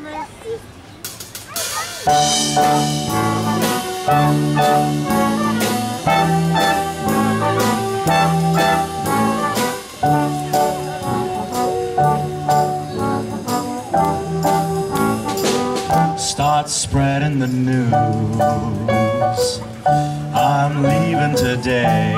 Start spreading the news. I'm leaving today.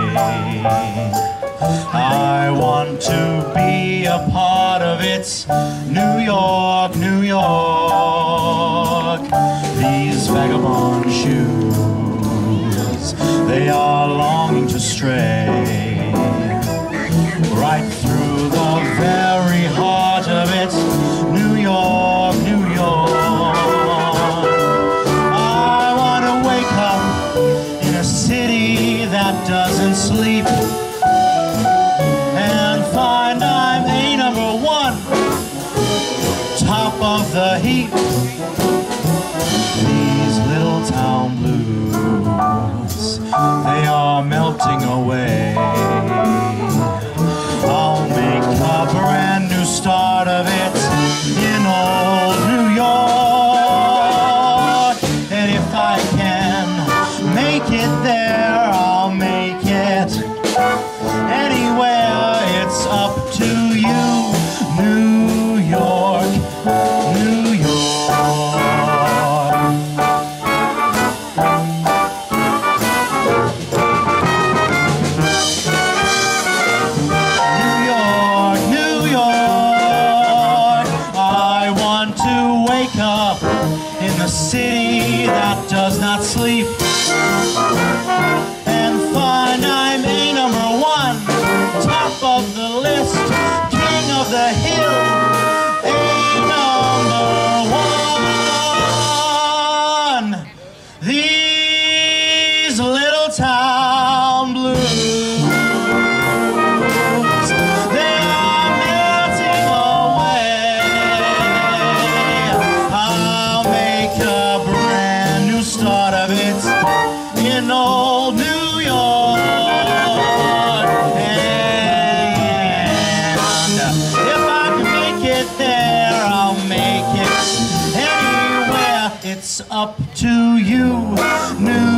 I want to be a part of it. New York, New York. These vagabond shoes, they are longing to stray right through the very heart of it. New York, New York. I want to wake up in a city that doesn't sleep and find I'm a number one, top of the heap. These little town blues, they are melting away. I'll make a brand new start of it in old New York. And if I can make it there, I'll make it anywhere. It's up to you, New York, New York. New York, New York. I want to wake up in the city that does not sleep and find I'm a number one, top of the list, king of the hill, a number one. These little town blues, they are melting away. I'll make a brand new start of it in old New York. And if I can make it there, I'll make it anywhere. It's up to you, New